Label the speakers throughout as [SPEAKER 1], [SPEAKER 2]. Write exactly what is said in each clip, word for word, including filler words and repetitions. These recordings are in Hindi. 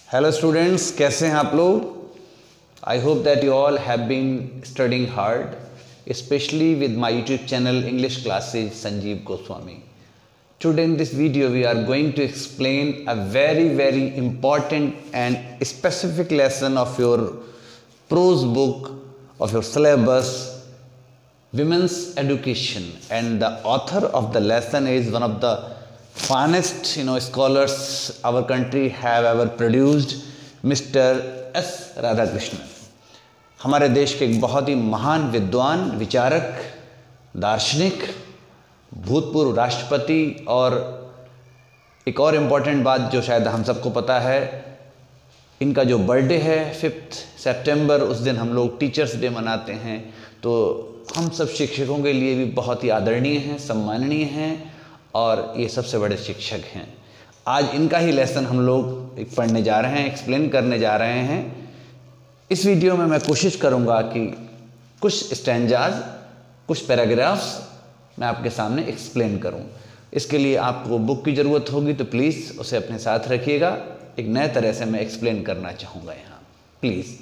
[SPEAKER 1] हेलो स्टूडेंट्स, कैसे हैं आप लोग? I hope that you all have been studying hard, especially with my YouTube channel English Classes Sanjeev Goswami. Today in this video we are going to explain a very very important and specific lesson of your prose book, of your syllabus, Women's Education, and the author of the lesson is one of the finest you know scholars our country have ever produced, Mister S. Radhakrishnan. हमारे देश के एक बहुत ही महान विद्वान, विचारक, दार्शनिक, भूतपूर्व राष्ट्रपति। और एक और इम्पॉर्टेंट बात जो शायद हम सबको पता है, इनका जो बर्थडे है फिफ्थ सितंबर, उस दिन हम लोग टीचर्स डे मनाते हैं। तो हम सब शिक्षकों के लिए भी बहुत ही आदरणीय हैं, सम्माननीय हैं और ये सबसे बड़े शिक्षक हैं। आज इनका ही लेसन हम लोग पढ़ने जा रहे हैं, एक्सप्लेन करने जा रहे हैं। इस वीडियो में मैं कोशिश करूंगा कि कुछ स्टैंजाज, कुछ पैराग्राफ्स मैं आपके सामने एक्सप्लेन करूं। इसके लिए आपको बुक की ज़रूरत होगी, तो प्लीज़ उसे अपने साथ रखिएगा। एक नए तरह से मैं एक्सप्लेन करना चाहूँगा यहाँ। Please,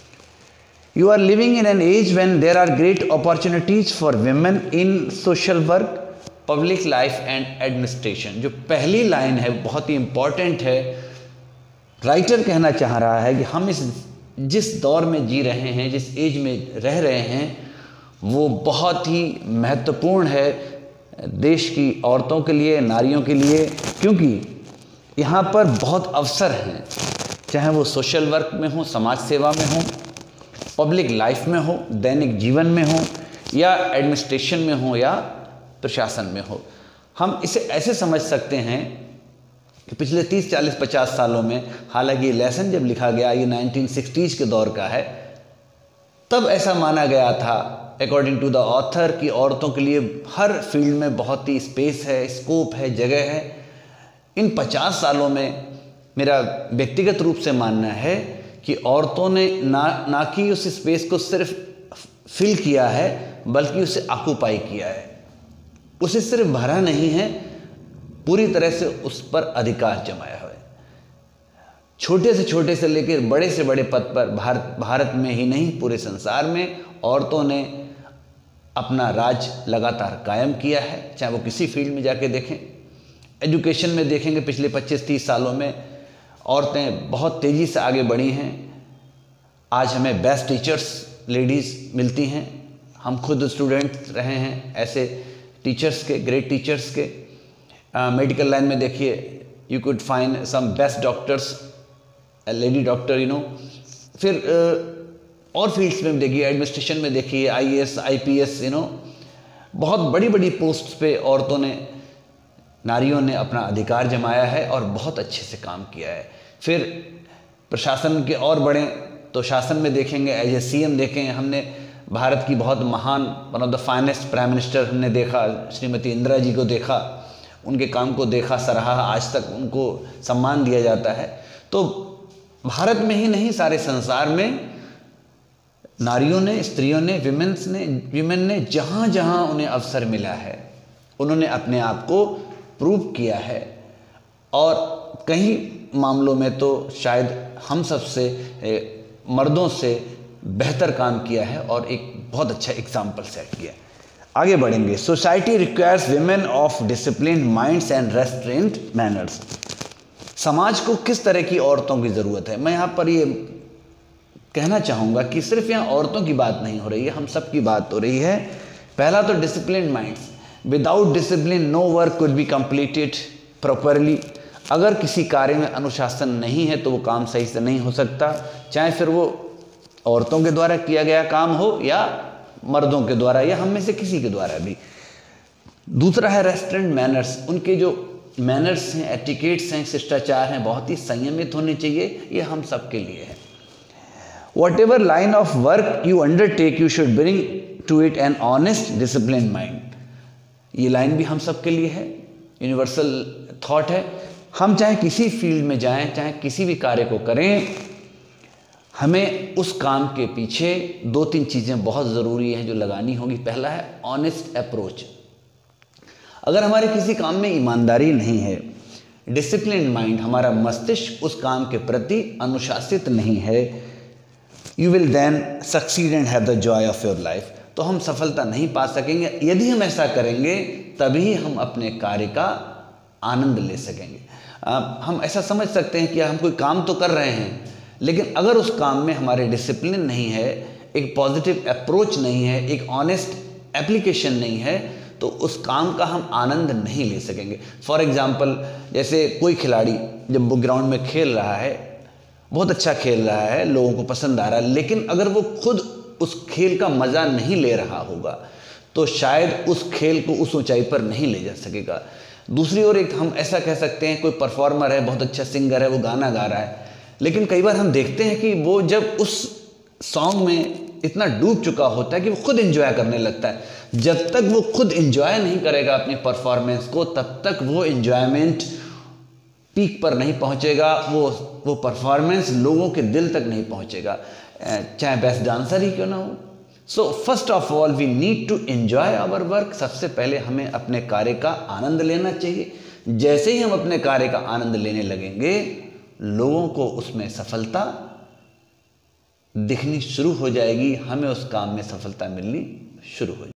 [SPEAKER 1] you are living in an age when there are great opportunities for women in social work, public life and administration. जो पहली लाइन है बहुत ही इम्पॉर्टेंट है। राइटर कहना चाह रहा है कि हम इस जिस दौर में जी रहे हैं, जिस एज में रह रहे हैं, वो बहुत ही महत्वपूर्ण है देश की औरतों के लिए, नारियों के लिए, क्योंकि यहाँ पर बहुत अवसर हैं, चाहे वो सोशल वर्क में हो, समाज सेवा में हो, पब्लिक लाइफ में हो, दैनिक जीवन में हो, या एडमिनिस्ट्रेशन में हो, या प्रशासन में हो। हम इसे ऐसे समझ सकते हैं कि पिछले तीस, चालीस, पचास सालों में, हालांकि ये लेसन जब लिखा गया ये नाइनटीन सिक्सटीज़ के दौर का है, तब ऐसा माना गया था अकॉर्डिंग टू द ऑथर कि औरतों के लिए हर फील्ड में बहुत ही स्पेस है, स्कोप है, जगह है। इन पचास सालों में मेरा व्यक्तिगत रूप से मानना है कि औरतों ने ना ना कि उस स्पेस को सिर्फ फिल किया है, बल्कि उसे ऑक्यूपाई किया है। उसे सिर्फ भरा नहीं है, पूरी तरह से उस पर अधिकार जमाया हुआ है। छोटे से छोटे से लेकर बड़े से बड़े पद पर भारत भारत में ही नहीं, पूरे संसार में औरतों ने अपना राज लगातार कायम किया है। चाहे वो किसी फील्ड में जाके देखें, एजुकेशन में देखेंगे, पिछले पच्चीस तीस सालों में औरतें बहुत तेज़ी से आगे बढ़ी हैं। आज हमें बेस्ट टीचर्स लेडीज़ मिलती हैं। हम खुद स्टूडेंट रहे हैं ऐसे टीचर्स के, ग्रेट टीचर्स के। मेडिकल uh, लाइन में देखिए, you could find some best doctors, lady doctor, you know. फिर uh, और फील्ड्स में देखिए, एडमिनिस्ट्रेशन में देखिए, I A S, I P S, you know, बहुत बड़ी बड़ी पोस्ट पे औरतों ने, नारियों ने अपना अधिकार जमाया है और बहुत अच्छे से काम किया है। फिर प्रशासन के और बड़े तो शासन में देखेंगे, एज ए सी एम देखें, हमने भारत की बहुत महान, one of the finest prime minister हमने देखा, श्रीमती इंदिरा जी को देखा, उनके काम को देखा, सराहा, आज तक उनको सम्मान दिया जाता है। तो भारत में ही नहीं, सारे संसार में नारियों ने, स्त्रियों ने, विमेंस ने विमेन ने जहाँ जहाँ उन्हें अवसर मिला है, उन्होंने अपने आप को प्रूव किया है। और कई मामलों में तो शायद हम सबसे, मर्दों से बेहतर काम किया है और एक बहुत अच्छा एग्जाम्पल सेट किया है। आगे बढ़ेंगे। Society requires women of discipline minds and restraint manners. समाज को किस तरह की औरतों की ज़रूरत है? मैं यहाँ पर ये कहना चाहूँगा कि सिर्फ यहाँ औरतों की बात नहीं हो रही है, हम सब की बात हो रही है। पहला तो discipline minds. Without discipline no work could be completed properly. अगर किसी कार्य में अनुशासन नहीं है तो वो काम सही से नहीं हो सकता, चाहे फिर वो औरतों के द्वारा किया गया काम हो या मर्दों के द्वारा, या हम में से किसी के द्वारा भी। दूसरा है रेस्टोरेंट मैनर्स। उनके जो मैनर्स हैं, एटिकेट्स हैं, शिष्टाचार हैं, बहुत ही संयमित होने चाहिए। ये हम सब के लिए है। Whatever line of work you undertake you should bring to it an honest discipline mind. ये लाइन भी हम सब के लिए है, यूनिवर्सल थॉट है। हम चाहे किसी फील्ड में जाएं, चाहे किसी भी कार्य को करें, हमें उस काम के पीछे दो तीन चीज़ें बहुत ज़रूरी हैं जो लगानी होगी। पहला है ऑनेस्ट अप्रोच। अगर हमारे किसी काम में ईमानदारी नहीं है, डिसिप्लिन माइंड, हमारा मस्तिष्क उस काम के प्रति अनुशासित नहीं है, you will then succeed and have the joy of your life, तो हम सफलता नहीं पा सकेंगे। यदि हम ऐसा करेंगे तभी हम अपने कार्य का आनंद ले सकेंगे। आ, हम ऐसा समझ सकते हैं कि हम कोई काम तो कर रहे हैं, लेकिन अगर उस काम में हमारे डिसिप्लिन नहीं है, एक पॉजिटिव अप्रोच नहीं है, एक ऑनेस्ट एप्लीकेशन नहीं है, तो उस काम का हम आनंद नहीं ले सकेंगे। फॉर एग्जाम्पल, जैसे कोई खिलाड़ी जब वो ग्राउंड में खेल रहा है, बहुत अच्छा खेल रहा है, लोगों को पसंद आ रहा है, लेकिन अगर वो खुद उस खेल का मज़ा नहीं ले रहा होगा तो शायद उस खेल को उस ऊंचाई पर नहीं ले जा सकेगा। दूसरी ओर एक हम ऐसा कह सकते हैं, कोई परफॉर्मर है, बहुत अच्छा सिंगर है, वो गाना गा रहा है, लेकिन कई बार हम देखते हैं कि वो जब उस सॉन्ग में इतना डूब चुका होता है कि वो खुद एंजॉय करने लगता है। जब तक वो खुद एंजॉय नहीं करेगा अपनी परफॉर्मेंस को, तब तक वो एंजॉयमेंट पीक पर नहीं पहुंचेगा, वो वो परफॉर्मेंस लोगों के दिल तक नहीं पहुंचेगा, चाहे बेस्ट डांसर ही क्यों ना हो। So first of all we need to enjoy our work. सबसे पहले हमें अपने कार्य का आनंद लेना चाहिए। जैसे ही हम अपने कार्य का आनंद लेने लगेंगे, लोगों को उसमें सफलता दिखनी शुरू हो जाएगी, हमें उस काम में सफलता मिलनी शुरू हो जाएगी।